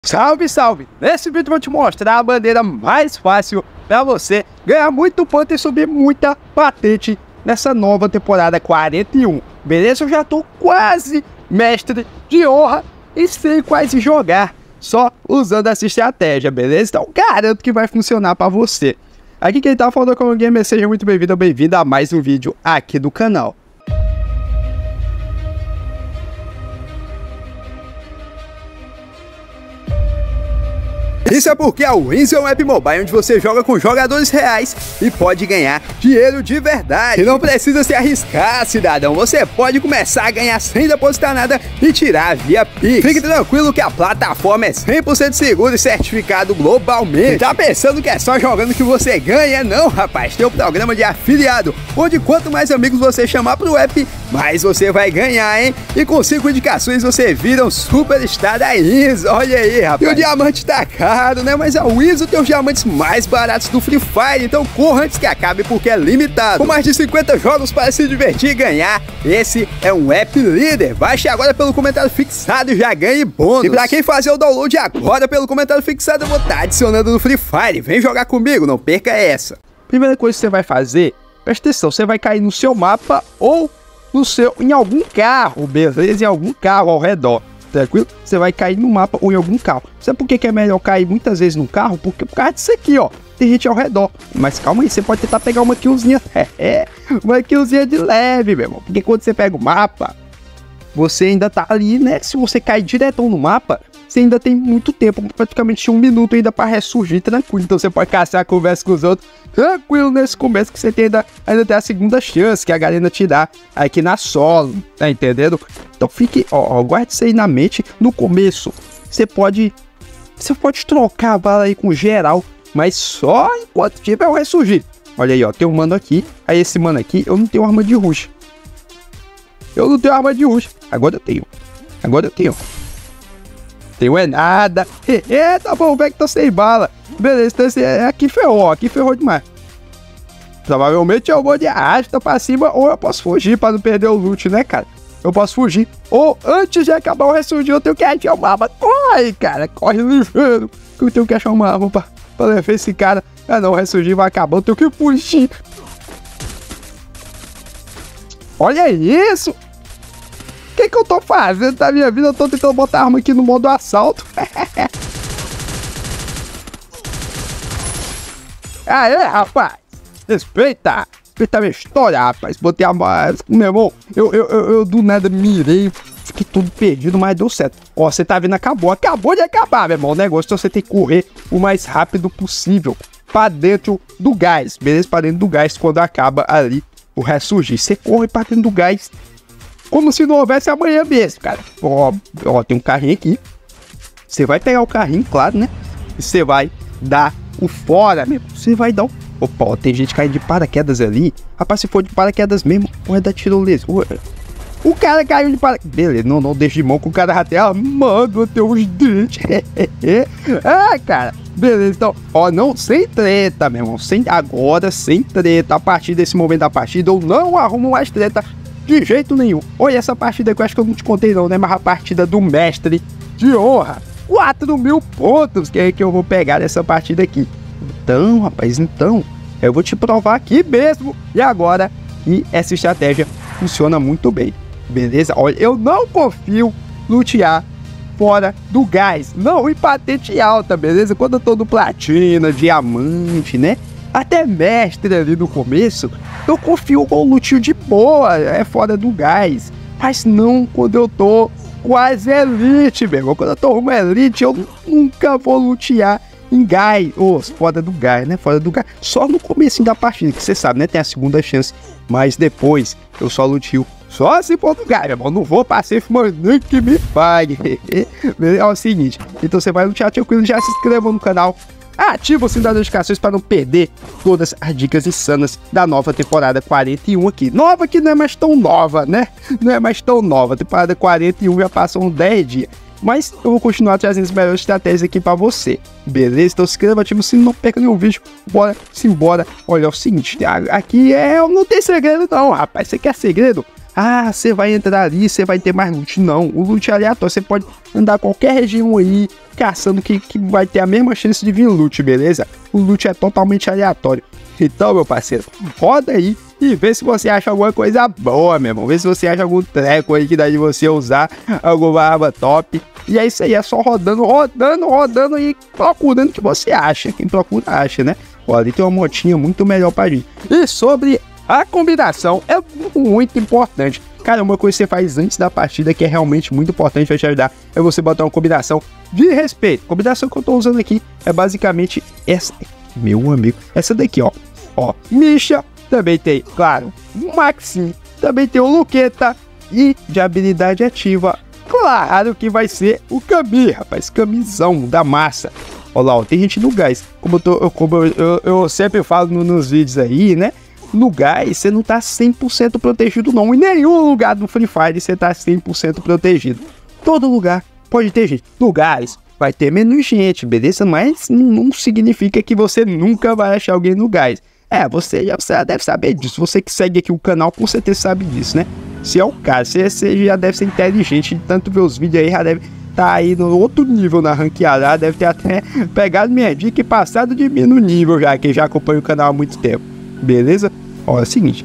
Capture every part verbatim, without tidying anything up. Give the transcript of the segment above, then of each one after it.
Salve, salve! Nesse vídeo eu vou te mostrar a maneira mais fácil para você ganhar muito ponto e subir muita patente nessa nova temporada quarenta e um. Beleza? Eu já tô quase mestre de honra e sei quase jogar só usando essa estratégia, beleza? Então garanto que vai funcionar para você. Aqui quem tá falando com o Gamer, seja muito bem-vindo ou bem-vinda a mais um vídeo aqui do canal. Isso é porque a Wins é um app mobile onde você joga com jogadores reais e pode ganhar dinheiro de verdade. E não precisa se arriscar, cidadão. Você pode começar a ganhar sem depositar nada e tirar via Pix. Fique tranquilo que a plataforma é cem por cento segura e certificado globalmente. Tá pensando que é só jogando que você ganha? Não, rapaz. Tem um programa de afiliado, onde quanto mais amigos você chamar pro app, mais você vai ganhar, hein? E com cinco indicações você vira um superstar da Wins. Olha aí, rapaz. E o diamante tá caro, né? Mas a Wins tem os diamantes mais baratos do Free Fire, então corra antes que acabe porque é limitado. Com mais de cinquenta jogos para se divertir e ganhar, esse é um app líder. Baixe agora pelo comentário fixado e já ganhe bônus. E pra quem fazer o download agora pelo comentário fixado, eu vou estar adicionando no Free Fire. Vem jogar comigo, não perca essa. Primeira coisa que você vai fazer, presta atenção, você vai cair no seu mapa ou no seu, em algum carro, beleza? Em algum carro ao redor. Tranquilo? Você vai cair no mapa ou em algum carro. Sabe por que que é melhor cair muitas vezes no carro? Porque por causa disso aqui, ó. Tem gente ao redor. Mas calma aí, você pode tentar pegar uma killzinha. É, é, uma killzinha de leve, meu irmão. Porque quando você pega o mapa, você ainda tá ali, né? Se você cair diretão no mapa, você ainda tem muito tempo, praticamente um minuto ainda para ressurgir tranquilo. Então você pode caçar a conversa com os outros tranquilo nesse começo, que você tem ainda, ainda tem a segunda chance que a galera te dá aqui na solo, tá entendendo? Então fique, ó, ó, guarde isso aí na mente. No começo, você pode, você pode trocar a bala aí com geral, mas só enquanto tiver o ressurgir. Olha aí, ó, tem um mano aqui, aí esse mano aqui, eu não tenho arma de rush. Eu não tenho arma de rush, agora eu tenho, agora eu tenho. Tenho é nada. É, tá bom, velho, que tô sem bala. Beleza, então esse é, aqui ferrou, aqui ferrou demais. Provavelmente eu vou de arrasta pra cima ou eu posso fugir pra não perder o loot, né, cara? Eu posso fugir. Ou antes de acabar o ressurgir, eu tenho que achar uma arma. Corre, cara, corre ligeiro. Que eu tenho que achar uma arma pra, pra levar esse cara. Ah não, o ressurgir vai acabar, eu tenho que fugir. Olha isso. O que que eu tô fazendo da minha vida? Eu tô tentando botar a arma aqui no modo assalto. Aê, rapaz. Respeita. Respeita a minha história, rapaz. Botei a... Meu irmão, eu, eu, eu, eu do nada mirei. Fiquei todo perdido, mas deu certo. Ó, você tá vendo, acabou. Acabou de acabar, meu irmão. O negócio, então você tem que correr o mais rápido possível pra dentro do gás. Beleza? Pra dentro do gás quando acaba ali o ressurgir. Você corre pra dentro do gás como se não houvesse amanhã mesmo, cara. Ó, ó, tem um carrinho aqui. Você vai pegar o carrinho, claro, né? E você vai dar o fora mesmo. Você vai dar o... Opa, ó, tem gente caindo de paraquedas ali. Rapaz, se for de paraquedas mesmo, pode dar tirolesa. O cara caiu de paraquedas. Beleza, não, não deixa de mão com o cara até. Ah, mano, tem uns dentes. Ah, cara. Beleza, então, ó, não, sem treta, meu irmão. Sem, agora, sem treta. A partir desse momento da partida, eu não arrumo mais treta de jeito nenhum. Olha essa partida que eu acho que eu não te contei não, né? Mas a partida do mestre de honra. quatro mil pontos que é que eu vou pegar nessa partida aqui. Então, rapaz, então, eu vou te provar aqui mesmo. E agora, e essa estratégia funciona muito bem. Beleza? Olha, eu não confio lutear fora do gás. Não, em patente alta, beleza? Quando eu tô no platina, diamante, né? Até mestre ali no começo, eu confio com o lutinho de boa, é fora do gás. Mas não quando eu tô quase elite, meu irmão. Quando eu tô rumo elite, eu nunca vou lutear em gás. Ou oh, fora do gás, né? Fora do gás. Só no começo da partida, que você sabe, né? Tem a segunda chance. Mas depois, eu só lutio só se for do gás, meu irmão. Não vou pra safe, mas nem que me pague. É o seguinte, então você vai lutear tranquilo, já se inscreva no canal. Ativa o sininho das notificações para não perder todas as dicas insanas da nova temporada quarenta e um aqui. Nova que não é mais tão nova, né? Não é mais tão nova. Temporada quarenta e um já passam dez dias. Mas eu vou continuar trazendo as melhores estratégias aqui para você. Beleza? Então se inscreva, ativa o sininho, não perca nenhum vídeo. Bora, simbora. Olha, é o seguinte, aqui é, não tem segredo não, rapaz. Você quer segredo? ah, você vai entrar ali, você vai ter mais loot. Não, o loot é aleatório, você pode andar qualquer região aí, caçando que, que vai ter a mesma chance de vir loot, beleza? O loot é totalmente aleatório. Então, meu parceiro, roda aí e vê se você acha alguma coisa boa, meu irmão. Vê se você acha algum treco aí que dá de você usar alguma arma top. E é isso aí, é só rodando, rodando, rodando e procurando o que você acha. Quem procura acha, né? Ó, ali tem uma motinha muito melhor pra gente. E sobre a combinação, é muito importante. Cara, uma coisa que você faz antes da partida que é realmente muito importante, vai te ajudar, é você botar uma combinação de respeito. A combinação que eu tô usando aqui é basicamente essa, meu amigo, essa daqui, ó. Ó, Misha, também tem, claro, o Maxim, também tem o Luqueta e de habilidade ativa, claro que vai ser o Kami, rapaz, camisão da massa. Olha lá, ó, tem gente no gás, como eu, tô, eu, como eu, eu, eu sempre falo no, nos vídeos aí, né? No gás, você não tá cem por cento protegido não, em nenhum lugar do Free Fire você tá cem por cento protegido. Todo lugar pode ter gente, no gás vai ter menos gente, beleza? Mas não significa que você nunca vai achar alguém no gás. É, você já, você já deve saber disso, você que segue aqui o canal com certeza sabe disso, né? Se é o caso, você, você já deve ser inteligente, de tanto ver os vídeos aí, já deve tá aí no outro nível na ranqueada, já deve ter até pegado minha dica e passado de mim no nível já, que já acompanha o canal há muito tempo, beleza? Ó, é o seguinte,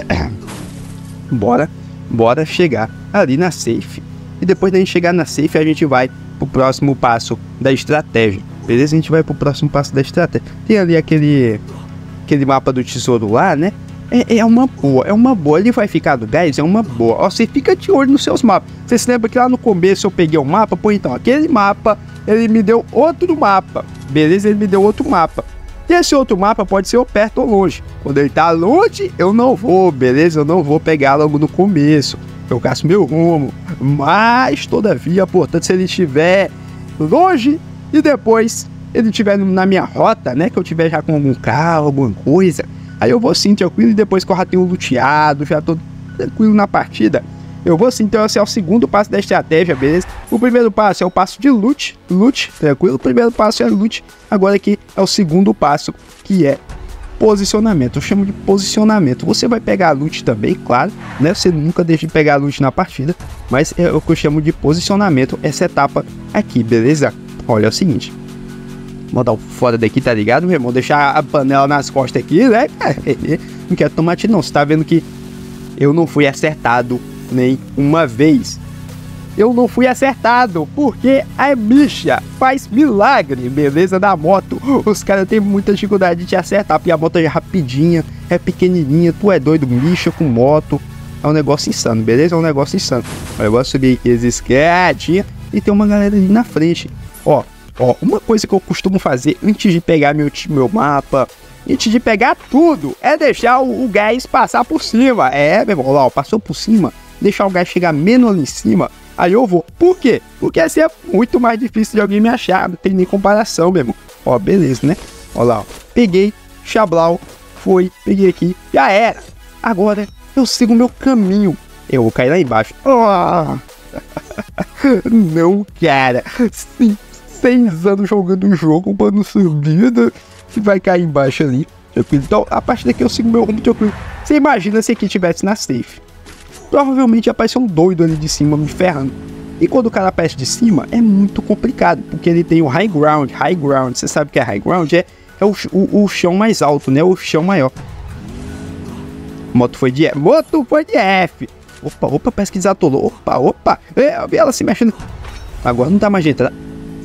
bora, bora chegar ali na safe, e depois da gente chegar na safe, a gente vai pro próximo passo da estratégia, beleza? A gente vai pro próximo passo da estratégia, tem ali aquele... aquele mapa do tesouro lá, né? É, é uma boa, é uma boa. Ele vai ficar do dez, é uma boa. Ó, você fica de olho nos seus mapas. Você se lembra que lá no começo eu peguei um mapa? Pô, então, aquele mapa, ele me deu outro mapa. Beleza? Ele me deu outro mapa. E esse outro mapa pode ser ou perto ou longe. Quando ele tá longe, eu não vou, beleza? Eu não vou pegar logo no começo. Eu gasto meu rumo. Mas, todavia, portanto, se ele estiver longe e depois... ele estiver na minha rota, né, que eu tiver já com algum carro, alguma coisa, aí eu vou sim tranquilo, e depois que eu já tenho luteado, já tô tranquilo na partida, eu vou sim. Então esse é o segundo passo da estratégia, beleza? O primeiro passo é o passo de loot, loot, tranquilo, o primeiro passo é loot, agora aqui é o segundo passo, que é posicionamento, eu chamo de posicionamento. Você vai pegar a loot também, claro, né, você nunca deixa de pegar a loot na partida, mas é o que eu chamo de posicionamento, essa etapa aqui, beleza? Olha, é o seguinte, mandar o fora daqui, tá ligado, meu irmão? Deixar a panela nas costas aqui, né? Não quero tomar tiro não. Você tá vendo que eu não fui acertado nem uma vez. Eu não fui acertado, porque a Misha faz milagre, beleza? Da moto. Os caras têm muita dificuldade de te acertar, porque a moto é rapidinha, é pequenininha. Tu é doido, Misha com moto. É um negócio insano, beleza? É um negócio insano. Eu vou subir aqui as escadinhas e tem uma galera ali na frente. Ó. Ó, uma coisa que eu costumo fazer antes de pegar meu, meu mapa, antes de pegar tudo, é deixar o, o gás passar por cima. É, meu irmão, lá, ó, passou por cima, deixar o gás chegar menos ali em cima, aí eu vou. Por quê? Porque assim é muito mais difícil de alguém me achar, não tem nem comparação, meu irmão. Ó, beleza, né? Ó lá, ó, peguei, Xablau, foi, peguei aqui, já era. Agora eu sigo o meu caminho. Eu vou cair lá embaixo. Oh. Não, cara. Sim. Seis anos jogando um jogo, mano, subida, que vai cair embaixo ali, tranquilo. Então, a partir daqui eu sigo meu rumo tranquilo. Você imagina se aqui tivesse na safe. Provavelmente ia aparecer um doido ali de cima me ferrando. E quando o cara aparece de cima, é muito complicado, porque ele tem o high ground. High ground, você sabe o que é high ground? É, é o, o, o chão mais alto, né? O chão maior. Moto foi de F. Moto foi de F. Opa, opa, parece que desatolou. Opa, opa. É, eu vi ela se mexendo. Agora não tá mais jeito.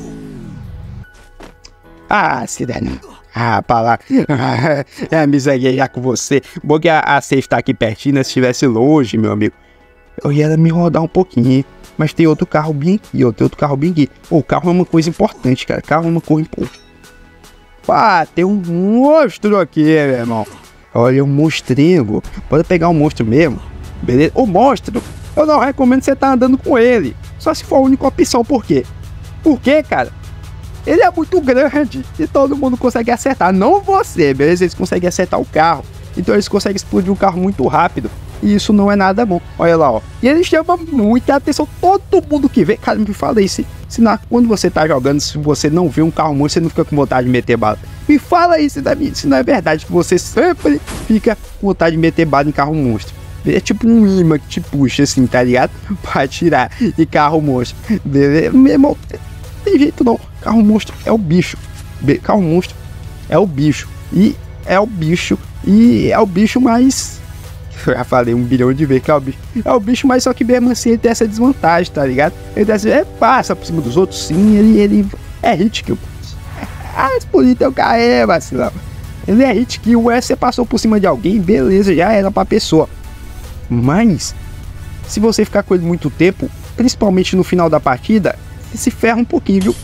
Ah, se der não. Ah, pra lá. É, miséria já com você. Bom que a, a safe tá aqui pertinho, né? Se estivesse longe, meu amigo, eu ia me rodar um pouquinho. Mas tem outro carro bem aqui, ó. Tem outro carro bem aqui. Pô, o carro é uma coisa importante, cara. Carro é uma coisa importante. Pá, tem um monstro aqui, meu irmão. Olha, um monstrengo. Pode pegar um monstro mesmo. Beleza? O monstro, eu não recomendo você estar andando com ele. Só se for a única opção. Por quê? Por quê, cara? Ele é muito grande e todo mundo consegue acertar. Não você, beleza? Eles conseguem acertar o carro. Então eles conseguem explodir o carro muito rápido. E isso não é nada bom. Olha lá, ó. E ele chama muita atenção. Todo mundo que vê. Cara, me fala aí. Se, se na, quando você tá jogando, se você não vê um carro monstro, você não fica com vontade de meter bala. Me fala aí se, se não é verdade que você sempre fica com vontade de meter bala em carro monstro. É tipo um imã que te puxa assim, tá ligado? Pra atirar. E carro monstro. Beleza? Meu irmão, não tem jeito não. Carro monstro é o bicho. Carro monstro é o bicho. E é o bicho. E é o bicho mais... Eu já falei um bilhão de vezes que é o bicho. É o bicho, mas só que mesmo assim ele tem essa desvantagem, tá ligado? Ele tem essa... é, passa por cima dos outros, sim. Ele, ele é hit kill. Ah, explodir teu carro é vacilão. Ele é hit kill. É, você passou por cima de alguém, beleza, já era pra pessoa. Mas, se você ficar com ele muito tempo, principalmente no final da partida, você se ferra um pouquinho, viu?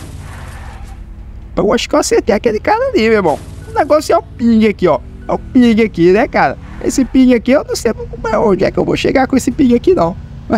Eu acho que eu acertei aquele cara ali, meu irmão. O negócio é o ping aqui, ó. É o ping aqui, né, cara? Esse ping aqui, eu não sei onde é que eu vou chegar com esse ping aqui, não.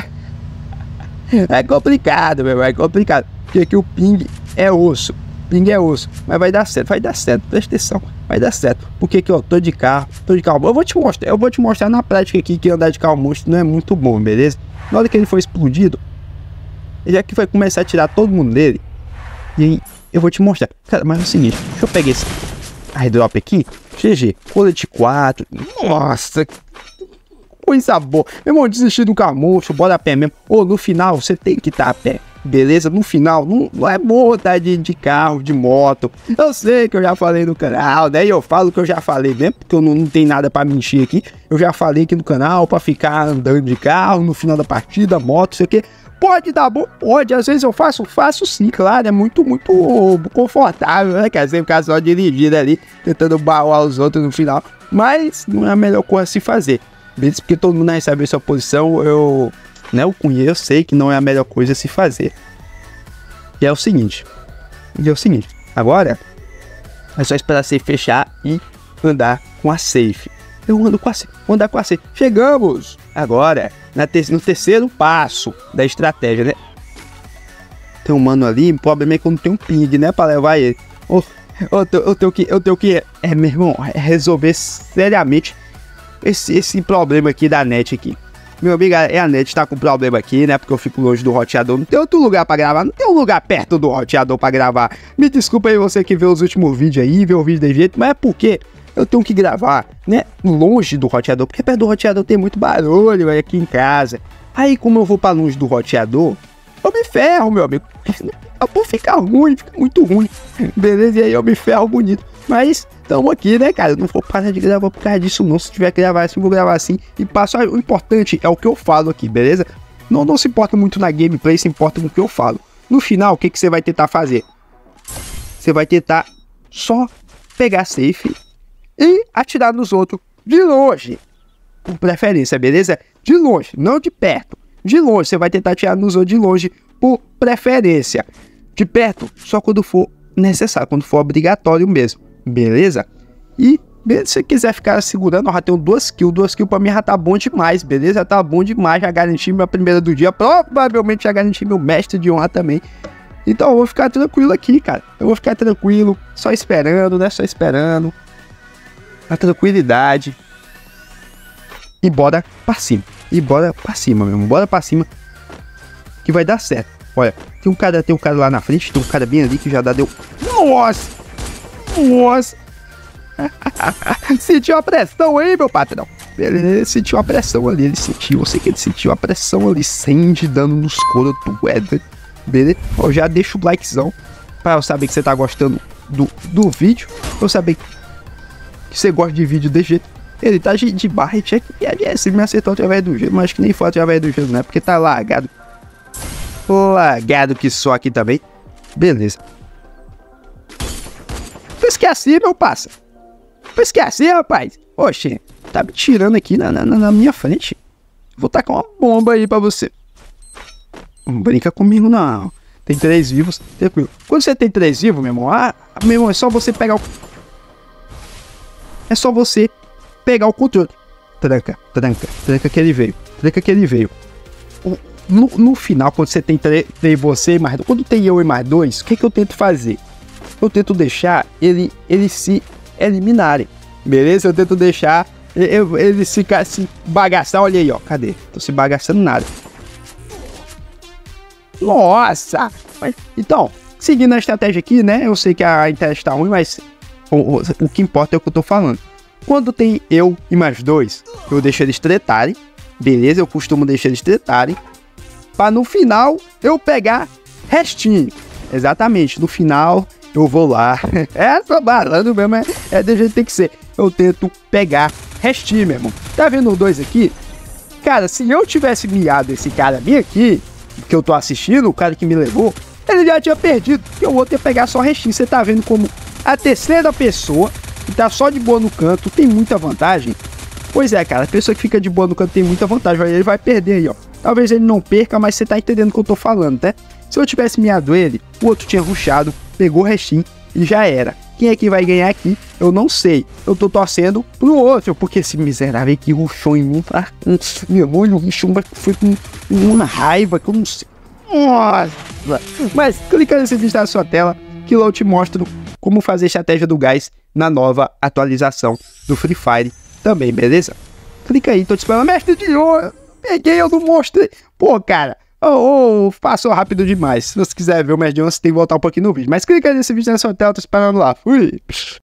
É complicado, meu irmão, é complicado. Porque aqui o ping é osso. Ping é osso. Mas vai dar certo, vai dar certo. Presta atenção, vai dar certo. Porque aqui, ó, tô de carro, tô de carro. Eu vou te mostrar, eu vou te mostrar na prática aqui que andar de carro monstro não é muito bom, beleza? Na hora que ele for explodido, ele já que vai começar a tirar todo mundo dele. E aí, eu vou te mostrar. Cara, mas é o seguinte, deixa eu pegar esse airdrop aqui. G G, colete quatro. Nossa, coisa boa. Meu irmão, desistir do carro monstro, bora a pé mesmo. Ou no final, você tem que estar a pé. Beleza? No final, não, não é bom estar de, de carro, de moto. Eu sei que eu já falei no canal, né? E eu falo que eu já falei mesmo, porque eu não, não tenho nada pra mentir aqui. Eu já falei aqui no canal pra ficar andando de carro no final da partida, moto, sei o que. Pode dar bom, pode. Às vezes eu faço, faço sim, claro. É muito, muito confortável, né? Quer dizer, ficar só dirigindo ali, tentando balar os outros no final. Mas não é a melhor coisa a se fazer. Beleza? Porque todo mundo aí sabe a sua posição, eu... né, eu conheço, eu sei que não é a melhor coisa a se fazer. E é o seguinte. E é o seguinte. Agora, é só esperar a safe fechar e andar com a safe. Eu ando com a safe. Vou andar com a safe. Chegamos! Agora, na te no terceiro passo da estratégia, né? Tem um mano ali, o problema é que eu não tenho um ping, né, pra levar ele. Oh, eu, eu, eu tenho que, eu tenho que, é, meu irmão, resolver seriamente esse, esse problema aqui da net aqui. Meu amigo, é a net tá com problema aqui, né? Porque eu fico longe do roteador. Não tem outro lugar pra gravar. Não tem um lugar perto do roteador pra gravar. Me desculpa aí você que vê os últimos vídeos aí, vê o vídeo de jeito. Mas é porque eu tenho que gravar, né? Longe do roteador. Porque perto do roteador tem muito barulho aí aqui em casa. Aí como eu vou pra longe do roteador, eu me ferro, meu amigo. Eu vou ficar ruim, fica muito ruim. Beleza? E aí eu me ferro bonito. Mas estamos aqui, né, cara? Eu não vou parar de gravar por causa disso, não. Se tiver que gravar assim, eu vou gravar assim. E passo. O importante é o que eu falo aqui, beleza? Não, não se importa muito na gameplay, se importa com o que eu falo. No final, o que, que você vai tentar fazer? Você vai tentar só pegar safe e atirar nos outros de longe. Por preferência, beleza? De longe, não de perto. De longe, você vai tentar atirar nos outros de longe por preferência. De perto, só quando for necessário, quando for obrigatório mesmo. Beleza? E beleza, se você quiser ficar segurando, eu já tenho duas kills. Duas kills pra mim já tá bom demais, beleza? Já tá bom demais, já garanti minha primeira do dia. Provavelmente já garanti meu mestre de honra também. Então eu vou ficar tranquilo aqui, cara. Eu vou ficar tranquilo, só esperando, né? Só esperando. A tranquilidade. E bora pra cima. E bora pra cima, meu irmão. Bora pra cima. Que vai dar certo. Olha, tem um cara, tem um cara lá na frente. Tem um cara bem ali que já dá, deu... Nossa! Nossa! Sentiu a pressão aí, meu patrão. Ele sentiu a pressão ali, ele sentiu. Eu sei que ele sentiu a pressão ali. cem de dano nos coros do Eder. Beleza? Eu já deixo o likezão pra eu saber que você tá gostando do, do vídeo. Eu saber que você gosta de vídeo desse jeito. Ele tá de, de barra e check. E se me acertou através do gelo, mas acho que nem foi através do gelo, né? Porque tá lagado. Lagado que só aqui também. Beleza. Eu esqueci, meu parça. Eu esqueci, rapaz. Oxe, tá me tirando aqui na, na, na minha frente. Vou tacar uma bomba aí pra você. Não brinca comigo, não. Tem três vivos. Tranquilo. Quando você tem três vivos, meu irmão, ah, meu irmão, é só você pegar o... É só você pegar o controle. Tranca, tranca, tranca que ele veio. Tranca que ele veio. O, no, no final, quando você tem, tem você e mais dois, quando tem eu e mais dois, o que, que eu tento fazer? Eu tento deixar ele, eles se eliminarem. Beleza? Eu tento deixar eles ficar se bagaçar. Olha aí, ó. Cadê? Tô se bagaçando nada. Nossa! Mas, então, seguindo a estratégia aqui, né? Eu sei que a internet tá ruim, mas o, o, o que importa é o que eu tô falando. Quando tem eu e mais dois, eu deixo eles tretarem, beleza? Eu costumo deixar eles tretarem, pra no final eu pegar restinho. Exatamente, no final eu vou lá. É, trabalhando mesmo, é, é do jeito que tem que ser. Eu tento pegar restinho, meu irmão. Tá vendo os dois aqui? Cara, se eu tivesse miado esse cara bem aqui, que eu tô assistindo, o cara que me levou, ele já tinha perdido, porque o outro ia pegar só restinho. Você tá vendo como a terceira pessoa, que tá só de boa no canto, tem muita vantagem? Pois é, cara, a pessoa que fica de boa no canto tem muita vantagem, ele vai perder aí, ó. Talvez ele não perca, mas você tá entendendo o que eu tô falando, né? Se eu tivesse miado ele, o outro tinha rushado, pegou o restinho e já era. Quem é que vai ganhar aqui? Eu não sei. Eu tô torcendo pro outro, porque esse miserável que rushou em mim, tá? Meu olho rushou, foi com uma raiva que eu não sei. Nossa! Mas clica nesse vídeo na sua tela que lá eu te mostro como fazer estratégia do gás na nova atualização do Free Fire também, beleza? Clica aí, tô te esperando. Mestre de ouro, peguei, eu não mostrei. Pô, cara, oh, oh, passou rápido demais. Se você quiser ver o Mestre de ouro, você tem que voltar um pouquinho no vídeo. Mas clica aí nesse vídeo na sua tela, tô esperando lá. Fui!